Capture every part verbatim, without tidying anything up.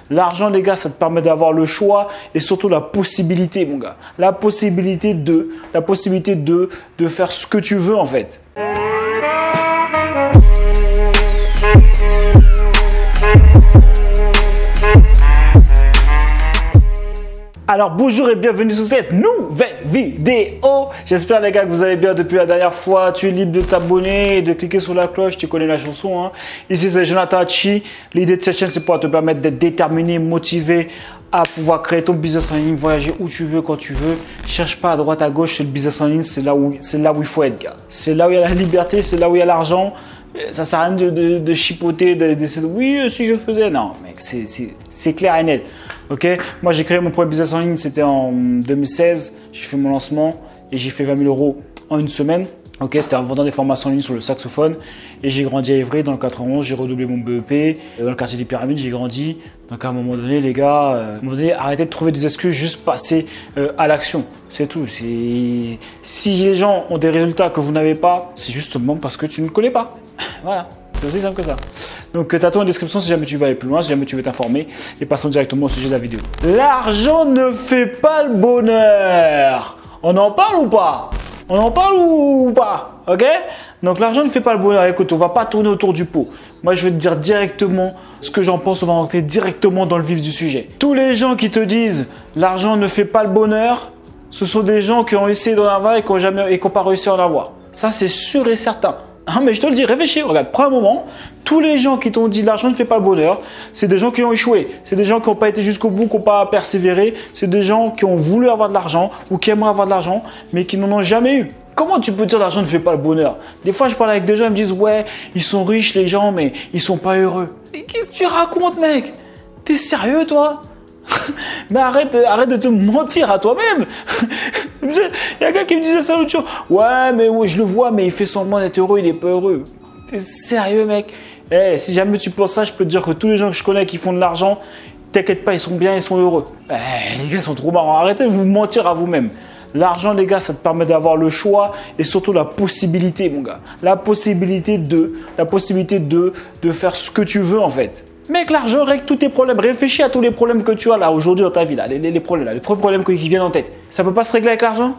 L'argent, les gars, ça te permet d'avoir le choix et surtout la possibilité, mon gars. La possibilité de, la possibilité de, de faire ce que tu veux, en fait. Alors bonjour et bienvenue sur cette nouvelle vidéo. J'espère les gars que vous allez bien depuis la dernière fois. Tu es libre de t'abonner et de cliquer sur la cloche, tu connais la chanson hein. Ici c'est Jonathan Hachi. L'idée de cette chaîne c'est pour te permettre d'être déterminé, motivé à pouvoir créer ton business en ligne, voyager où tu veux, quand tu veux. Cherche pas à droite à gauche, c'est le business en ligne, c'est là où, c'est là où il faut être gars. C'est là où il y a la liberté, c'est là où il y a l'argent. Ça sert à rien de, de, de chipoter, d'essayer de, de oui si je faisais. Non mec, c'est clair et net. Ok, moi j'ai créé mon premier business en ligne, c'était en deux mille seize. J'ai fait mon lancement et j'ai fait vingt mille euros en une semaine. Ok, c'était en vendant des formations en ligne sur le saxophone. Et j'ai grandi à Évry dans le quatre-vingt-onze, j'ai redoublé mon B E P. Dans le quartier des Pyramides, j'ai grandi. Donc à un moment donné, les gars, euh, à un moment donné, arrêtez de trouver des excuses, juste passer euh, à l'action. C'est tout. Si les gens ont des résultats que vous n'avez pas, c'est justement parce que tu ne connais pas. Voilà, c'est aussi simple que ça. Donc tu as tout en description si jamais tu veux aller plus loin, si jamais tu veux t'informer. Et passons directement au sujet de la vidéo. L'argent ne fait pas le bonheur. On en parle ou pas? On en parle ou pas? Ok? Donc l'argent ne fait pas le bonheur. Écoute, on va pas tourner autour du pot. Moi je vais te dire directement ce que j'en pense. On va rentrer directement dans le vif du sujet. Tous les gens qui te disent l'argent ne fait pas le bonheur, ce sont des gens qui ont essayé d'en avoir et qui n'ont jamais et qui n'ont pas réussi à en avoir. Ça c'est sûr et certain. Ah, mais je te le dis, réfléchis, regarde, prends un moment. Tous les gens qui t'ont dit l'argent ne fait pas le bonheur, c'est des gens qui ont échoué. C'est des gens qui n'ont pas été jusqu'au bout, qui n'ont pas persévéré. C'est des gens qui ont voulu avoir de l'argent ou qui aimeraient avoir de l'argent, mais qui n'en ont jamais eu. Comment tu peux dire l'argent ne fait pas le bonheur? Des fois, je parle avec des gens, ils me disent ouais, ils sont riches les gens, mais ils sont pas heureux. Mais qu'est-ce que tu racontes, mec? T'es sérieux, toi? Mais arrête, arrête de te mentir à toi-même. Il y a un gars qui me disait ça l'autre jour. Ouais, mais ouais, je le vois, mais il fait semblant d'être heureux, il n'est pas heureux. T'es sérieux, mec? Eh, si jamais tu penses ça, je peux te dire que tous les gens que je connais qui font de l'argent, t'inquiète pas, ils sont bien, ils sont heureux. Eh, les gars sont trop marrants. Arrêtez de vous mentir à vous-même. L'argent, les gars, ça te permet d'avoir le choix et surtout la possibilité, mon gars. La possibilité de, la possibilité de, de faire ce que tu veux, en fait. Mec, l'argent règle tous tes problèmes. Réfléchis à tous les problèmes que tu as là aujourd'hui dans ta vie, là, les, les, les problèmes, là, les problèmes qui viennent en tête. Ça peut pas se régler avec l'argent?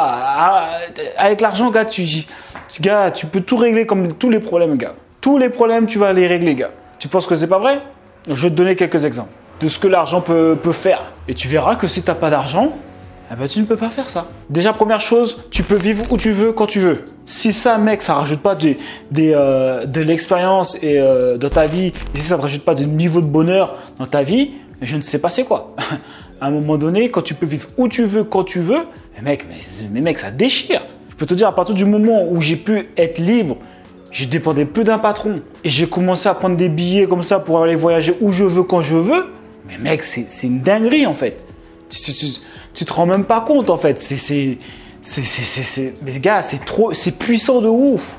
Gars, avec l'argent, gars, tu, gars, tu peux tout régler comme tous les problèmes, gars. Tous les problèmes, tu vas les régler, gars. Tu penses que c'est pas vrai? Je vais te donner quelques exemples de ce que l'argent peut, peut faire. Et tu verras que si tu n'as pas d'argent, eh ben, tu ne peux pas faire ça. Déjà, première chose, tu peux vivre où tu veux, quand tu veux. Si ça, mec, ça ne rajoute pas des, des, euh, de l'expérience et euh, dans ta vie, et si ça ne rajoute pas de niveau de bonheur dans ta vie, je ne sais pas c'est quoi. À un moment donné, quand tu peux vivre où tu veux, quand tu veux, mais mec, mais, mais mec, ça déchire. Je peux te dire, à partir du moment où j'ai pu être libre, je dépendais plus d'un patron et j'ai commencé à prendre des billets comme ça pour aller voyager où je veux, quand je veux, mais mec, c'est une dinguerie en fait. Tu, tu, tu te rends même pas compte en fait. C'est, c'est, c'est, c'est, c'est, mais gars, c'est trop, c'est puissant de ouf.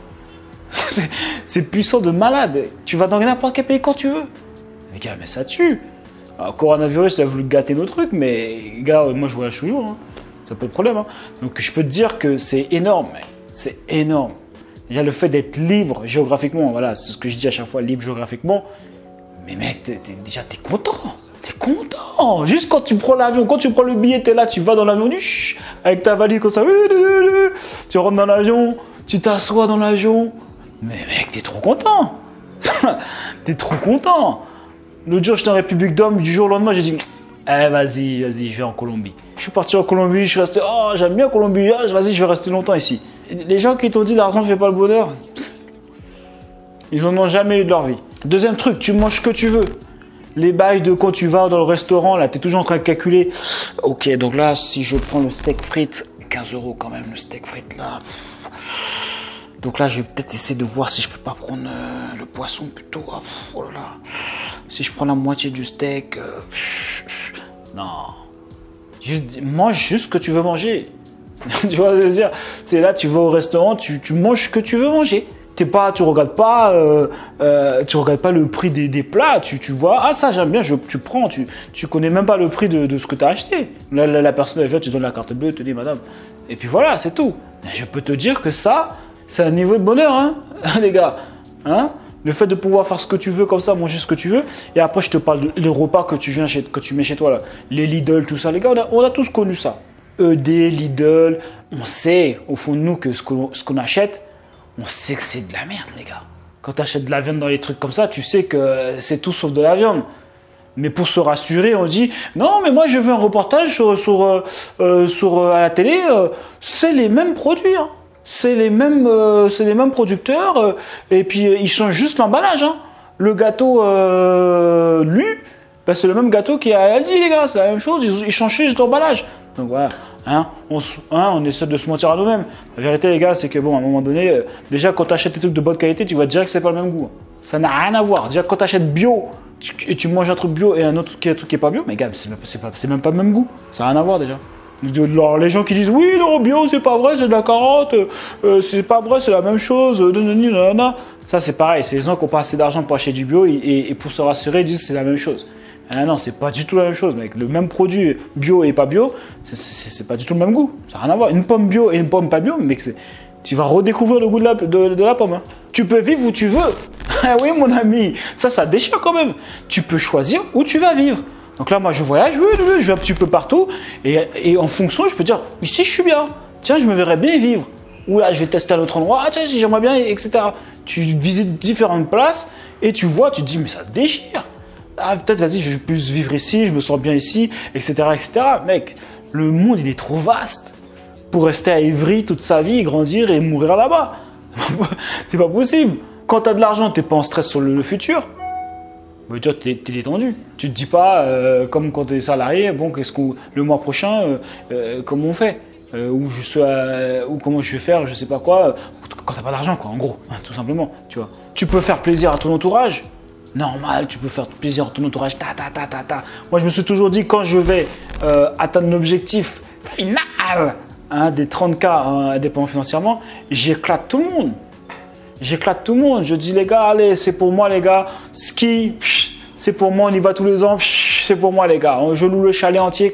C'est puissant de malade. Tu vas dans n'importe quel pays quand tu veux. Mais gars, mais ça tue. Alors, coronavirus, ça a voulu gâter nos trucs, mais gars, moi je voyage toujours. Hein. Ça pas de problème. Hein. Donc je peux te dire que c'est énorme, mec. C'est énorme. Déjà le fait d'être libre géographiquement, voilà, c'est ce que je dis à chaque fois, libre géographiquement. Mais mec, t'es, t'es, déjà t'es content. T'es content. Juste quand tu prends l'avion, quand tu prends le billet, t'es là, tu vas dans l'avion, avec ta valise comme ça. Tu rentres dans l'avion, tu t'assois dans l'avion. Mais mec, t'es trop content. T'es trop content. L'autre jour, j'étais en République d'Homme, du jour au lendemain, j'ai dit eh, vas-y, vas-y, je vais en Colombie. Je suis parti en Colombie, je suis resté, oh, j'aime bien Colombie, ah, vas-y, je vais rester longtemps ici. Les gens qui t'ont dit l'argent ne fait pas le bonheur, ils en ont jamais eu de leur vie. Deuxième truc, tu manges ce que tu veux. Les bails de quand tu vas dans le restaurant, là, tu es toujours en train de calculer. Ok, donc là, si je prends le steak frites, quinze euros quand même, le steak frites là. Donc là, je vais peut-être essayer de voir si je peux pas prendre euh, le poisson plutôt. Oh là là. Si je prends la moitié du steak. Euh, non. Juste, mange juste ce que tu veux manger. Tu vois ce que je veux dire? C'est là, tu vas au restaurant, tu, tu manges ce que tu veux manger. T'es pas, tu regardes pas, euh, euh, tu regardes pas le prix des, des plats. Tu, tu vois, ah ça j'aime bien, je, tu prends, tu, tu connais même pas le prix de, de ce que tu as acheté. Là, la, la personne elle vient, tu donnes la carte bleue, elle te dit madame. Et puis voilà, c'est tout. Je peux te dire que ça, c'est un niveau de bonheur, hein, les gars. Hein? Le fait de pouvoir faire ce que tu veux comme ça, manger ce que tu veux. Et après, je te parle des repas que tu, viens chez, que tu mets chez toi. Là. Les Lidl, tout ça. Les gars, on a, on a tous connu ça. E D, Lidl. On sait, au fond de nous, que ce qu'on ce qu'on achète, on sait que c'est de la merde, les gars. Quand tu achètes de la viande dans les trucs comme ça, tu sais que c'est tout sauf de la viande. Mais pour se rassurer, on dit « Non, mais moi, j'ai vu un reportage sur, sur, euh, sur, euh, à la télé. Euh, c'est les mêmes produits. Hein. C'est les, euh, les mêmes producteurs. Euh, et puis, euh, ils changent juste l'emballage. Hein. Le gâteau, euh, lui, ben, c'est le même gâteau qui a Aldi, les gars. C'est la même chose. Ils, ils changent juste l'emballage. Donc, voilà. Hein, on, hein, on essaie de se mentir à nous-mêmes. La vérité, les gars, c'est que, bon, à un moment donné, euh, déjà, quand tu achètes des trucs de bonne qualité, tu vois déjà que c'est pas le même goût. Hein. Ça n'a rien à voir. Déjà, quand tu achètes bio, tu, et tu manges un truc bio et un autre qui, un truc qui est pas bio, mais gars, c'est même pas le même goût. Ça n'a rien à voir, déjà. Alors, les gens qui disent oui, non, bio, c'est pas vrai, c'est de la carotte, euh, c'est pas vrai, c'est la même chose, nanana. Ça, c'est pareil. C'est les gens qui n'ont pas assez d'argent pour acheter du bio et, et, et pour se rassurer, ils disent que c'est la même chose. Ah non, c'est pas du tout la même chose, mec. Le même produit bio et pas bio, c'est pas du tout le même goût. Ça n'a rien à voir. Une pomme bio et une pomme pas bio, mec, tu vas redécouvrir le goût de la, de, de la pomme. Hein. Tu peux vivre où tu veux. Ah oui, mon ami, ça, ça déchire quand même. Tu peux choisir où tu vas vivre. Donc là, moi, je voyage, oui, oui, je vais un petit peu partout. Et, et en fonction, je peux dire, ici, je suis bien. Tiens, je me verrais bien vivre. Ou là, je vais tester un autre endroit. Ah, tiens, j'aimerais bien, et cetera. Tu visites différentes places et tu vois, tu te dis, mais ça déchire. Ah, peut-être, vas-y, je vais plus vivre ici, je me sens bien ici, et cetera, et cetera. Mec, le monde, il est trop vaste pour rester à Évry toute sa vie, grandir et mourir là-bas. C'est pas possible. Quand tu as de l'argent, tu n'es pas en stress sur le, le futur. Bah, tu es détendu. Tu te dis pas, euh, comme quand tu es salarié, bon, qu'est-ce qu'on le mois prochain, euh, euh, comment on fait euh, ou, je sois, euh, ou comment je vais faire, je sais pas quoi, euh, quand tu n'as pas d'argent, quoi, en gros, hein, tout simplement. Tu vois. Tu peux faire plaisir à ton entourage. Normal, tu peux faire plaisir à ton entourage. Ta, ta, ta, ta, ta. Moi, je me suis toujours dit, quand je vais euh, atteindre l'objectif final hein, des trente K hein, indépendant financièrement, j'éclate tout le monde. J'éclate tout le monde. Je dis, les gars, allez, c'est pour moi, les gars. Ski, c'est pour moi, on y va tous les ans. C'est pour moi, les gars. Je loue le chalet entier.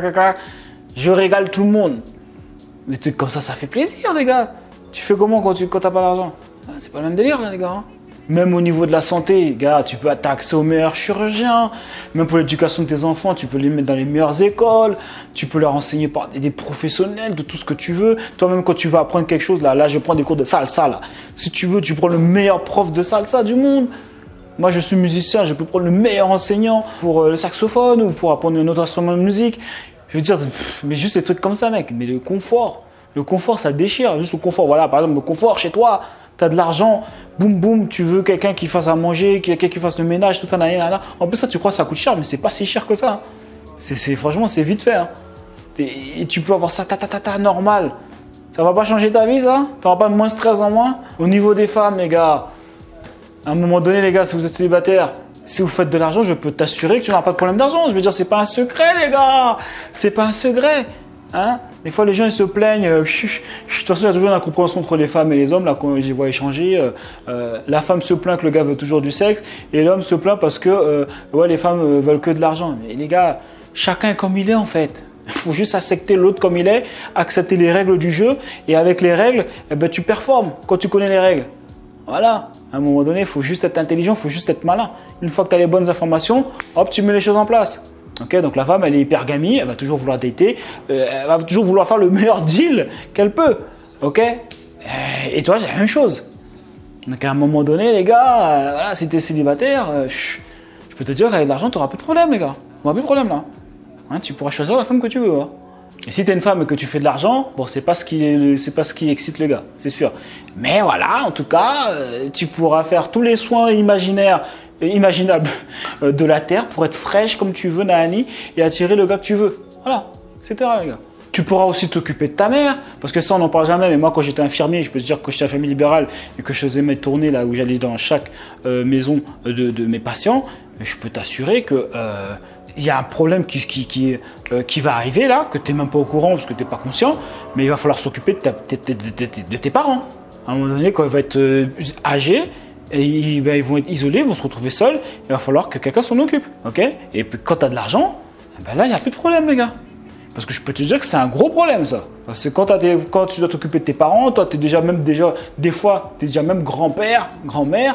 Je régale tout le monde. Des trucs comme ça, ça fait plaisir, les gars. Tu fais comment quand tu n'as pas d'argent? C'est pas le même délire, là, les gars. Hein. Même au niveau de la santé, gars, tu peux avoir accès aux meilleurs chirurgiens. Même pour l'éducation de tes enfants, tu peux les mettre dans les meilleures écoles. Tu peux leur enseigner par des, des professionnels, de tout ce que tu veux. Toi-même, quand tu vas apprendre quelque chose, là, là, je prends des cours de salsa, là. Si tu veux, tu prends le meilleur prof de salsa du monde. Moi, je suis musicien, je peux prendre le meilleur enseignant pour euh, le saxophone ou pour apprendre un autre instrument de musique. Je veux dire, pff, mais juste des trucs comme ça, mec. Mais le confort, le confort, ça déchire. Juste le confort, voilà, par exemple, le confort chez toi. Tu as de l'argent, boum boum, tu veux quelqu'un qui fasse à manger, quelqu'un qui fasse le ménage, tout ça, nanana. En plus, ça, tu crois que ça coûte cher, mais c'est pas si cher que ça. Hein. C'est, franchement, c'est vite fait. Hein. Et, et tu peux avoir ça, ta, ta, ta, ta, normal. Ça va pas changer ta vie, ça? Tu n'auras pas moins de stress en moins? Au niveau des femmes, les gars, à un moment donné, les gars, si vous êtes célibataire, si vous faites de l'argent, je peux t'assurer que tu n'auras pas de problème d'argent. Je veux dire, c'est pas un secret, les gars. C'est pas un secret. Hein? Des fois, les gens ils se plaignent. Euh, de toute façon, il y a toujours une incompréhension entre les femmes et les hommes. Là, quand je les vois échanger, euh, euh, la femme se plaint que le gars veut toujours du sexe et l'homme se plaint parce que euh, ouais, les femmes euh, veulent que de l'argent. Mais les gars, chacun est comme il est en fait. Il faut juste accepter l'autre comme il est, accepter les règles du jeu et avec les règles, eh ben, tu performes quand tu connais les règles. Voilà. À un moment donné, il faut juste être intelligent, il faut juste être malin. Une fois que tu as les bonnes informations, hop, tu mets les choses en place. Okay, donc la femme, elle est hypergamie, elle va toujours vouloir dater, euh, elle va toujours vouloir faire le meilleur deal qu'elle peut. Ok? Et toi, c'est la même chose. Donc à un moment donné, les gars, euh, voilà, si tu es célibataire, euh, je peux te dire qu'avec de l'argent, tu n'auras plus de problème, les gars. Tu n'auras plus de problème là. Hein, tu pourras choisir la femme que tu veux. Hein. Et si tu es une femme et que tu fais de l'argent, bon, c'est pas ce qui, c'est pas ce qui excite le gars, c'est sûr. Mais voilà, en tout cas, euh, tu pourras faire tous les soins imaginaires imaginable de la terre pour être fraîche comme tu veux, Nahani, et attirer le gars que tu veux. Voilà, et cetera les gars. Tu pourras aussi t'occuper de ta mère, parce que ça on n'en parle jamais, mais moi quand j'étais infirmier, je peux te dire que j'étais infirmier libéral et que je faisais mes tournées là où j'allais dans chaque euh, maison de, de mes patients, je peux t'assurer que euh, il y a un problème qui, qui, qui, euh, qui va arriver là, que tu n'es même pas au courant parce que tu n'es pas conscient, mais il va falloir s'occuper de, de, de, de, de tes parents. À un moment donné, quand ils vont être euh, âgés, et ils, ben, ils vont être isolés, ils vont se retrouver seuls, il va falloir que quelqu'un s'en occupe, ok? Et puis quand tu as de l'argent, ben là, il n'y a plus de problème, les gars. Parce que je peux te dire que c'est un gros problème, ça. Parce que quand, t'as des, quand tu dois t'occuper de tes parents, toi, tu es déjà même, déjà, des fois, tu es déjà même grand-père, grand-mère,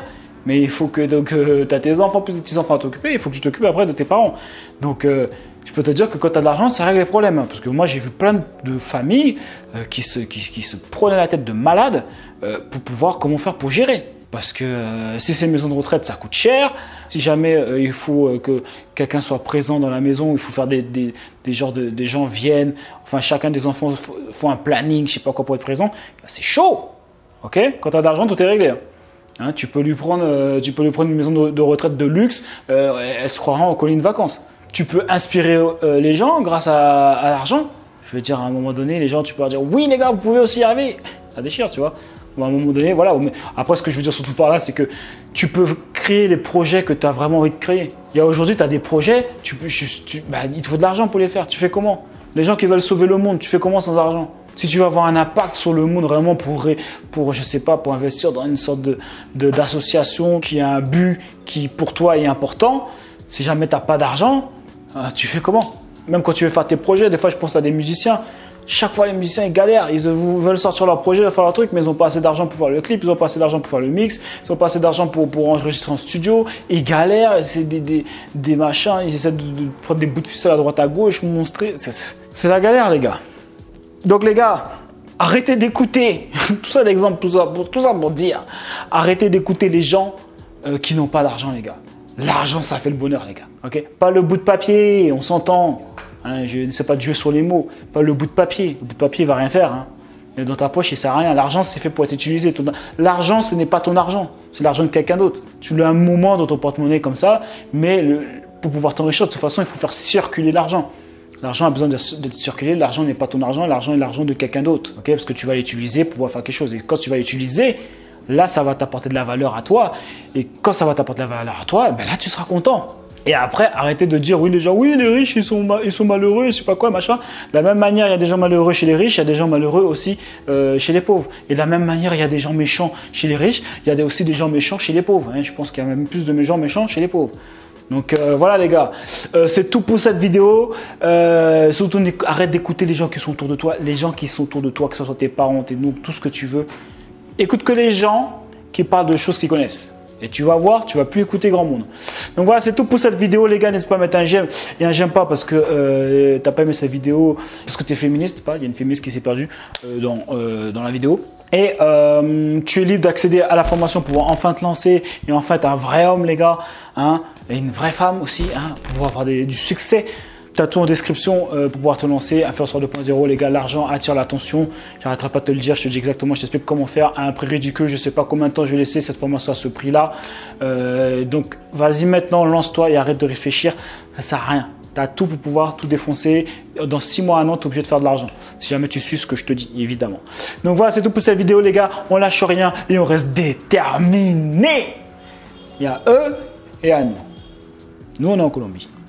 Mais il faut que donc euh, tu as tes enfants, plus tes petits-enfants à t'occuper, il faut que tu t'occupes après de tes parents. Donc euh, je peux te dire que quand tu as de l'argent, ça règle les problèmes. Hein, parce que moi, j'ai vu plein de familles euh, qui, se, qui, qui se prenaient la tête de malades euh, pour pouvoir comment faire pour gérer. Parce que euh, si c'est une maison de retraite, ça coûte cher. Si jamais euh, il faut euh, que quelqu'un soit présent dans la maison, il faut faire des, des, des, genres de, des gens viennent. Enfin, chacun des enfants font un planning, je sais pas quoi pour être présent. C'est chaud. Ok? Quand tu as de l'argent, tout est réglé. Hein. Hein, tu peux lui prendre, euh, tu peux lui prendre une maison de, de retraite de luxe. Euh, elle se croira en colonie de vacances. Tu peux inspirer euh, les gens grâce à, à l'argent. Je veux dire, à un moment donné, les gens, tu peux leur dire oui, les gars, vous pouvez aussi y arriver. Ça déchire, tu vois. À un moment donné, voilà. Après, ce que je veux dire surtout par là, c'est que tu peux créer les projets que tu as vraiment envie de créer. Il y a aujourd'hui, tu as des projets, tu, tu, bah, il te faut de l'argent pour les faire. Tu fais comment? Les gens qui veulent sauver le monde, tu fais comment sans argent? Si tu veux avoir un impact sur le monde vraiment pour, pour je sais pas, pour investir dans une sorte de, de, d'association qui a un but qui pour toi est important, si jamais tu n'as pas d'argent, euh, tu fais comment? Même quand tu veux faire tes projets, des fois je pense à des musiciens. Chaque fois, les musiciens, ils galèrent. Ils veulent sortir leur projet, faire leur truc, mais ils n'ont pas assez d'argent pour faire le clip, ils n'ont pas assez d'argent pour faire le mix, ils n'ont pas assez d'argent pour, pour enregistrer en studio. Ils galèrent, c'est des, des, des machins, ils essaient de, de prendre des bouts de ficelle à droite à gauche, montrer. C'est la galère, les gars. Donc, les gars, arrêtez d'écouter. Tout ça, l'exemple, tout ça, tout ça pour dire. Arrêtez d'écouter les gens euh, qui n'ont pas d'argent, les gars. L'argent, ça fait le bonheur, les gars. Okay, pas le bout de papier, on s'entend. Hein, je ne sais pas de jouer sur les mots, pas le bout de papier. Le bout de papier ne va rien faire. Hein. Mais dans ta poche, il ne sert à rien. L'argent, c'est fait pour être utilisé. L'argent, ce n'est pas ton argent. C'est l'argent de quelqu'un d'autre. Tu l'as un moment dans ton porte-monnaie comme ça, mais le, pour pouvoir t'enrichir, de toute façon, il faut faire circuler l'argent. L'argent a besoin d'être circulé. L'argent n'est pas ton argent. L'argent est l'argent de quelqu'un d'autre. Okay, parce que tu vas l'utiliser pour pouvoir faire quelque chose. Et quand tu vas l'utiliser, là, ça va t'apporter de la valeur à toi. Et quand ça va t'apporter de la valeur à toi, ben là, tu seras content. Et après, arrêtez de dire, oui, les gens, oui, les riches, ils sont, ils sont malheureux, je sais pas quoi, machin. De la même manière, il y a des gens malheureux chez les riches, il y a des gens malheureux aussi euh, chez les pauvres. Et de la même manière, il y a des gens méchants chez les riches, il y a aussi des gens méchants chez les pauvres. Hein. Je pense qu'il y a même plus de gens méchants chez les pauvres. Donc euh, voilà les gars, euh, c'est tout pour cette vidéo. Euh, surtout, arrête d'écouter les gens qui sont autour de toi, les gens qui sont autour de toi, que ce soit tes parents, tes nous, tout ce que tu veux. Écoute que les gens qui parlent de choses qu'ils connaissent. Et tu vas voir, tu vas plus écouter grand monde. Donc voilà, c'est tout pour cette vidéo, les gars. N'hésitez pas à mettre un j'aime et un j'aime pas parce que euh, t'as pas aimé cette vidéo, parce que tu es féministe, pas. Il y a une féministe qui s'est perdue euh, dans, euh, dans la vidéo. Et euh, tu es libre d'accéder à la formation pour pouvoir enfin te lancer et enfin être un vrai homme, les gars. Hein, et une vraie femme aussi, hein, pour pouvoir avoir des, du succès. Tu as tout en description euh, pour pouvoir te lancer. Influenceur deux point zéro, les gars, l'argent attire l'attention. J'arrêterai pas de te le dire, je te dis exactement, je t'explique comment faire à un prix ridicule. Je ne sais pas combien de temps je vais laisser cette formation à ce prix-là. Euh, donc, vas-y maintenant, lance-toi et arrête de réfléchir. Ça ne sert à rien. Tu as tout pour pouvoir tout défoncer. Dans six mois, un an, tu es obligé de faire de l'argent. Si jamais tu suis ce que je te dis, évidemment. Donc voilà, c'est tout pour cette vidéo, les gars. On lâche rien et on reste déterminé. Il y a eux et à nous. Nous, on est en Colombie.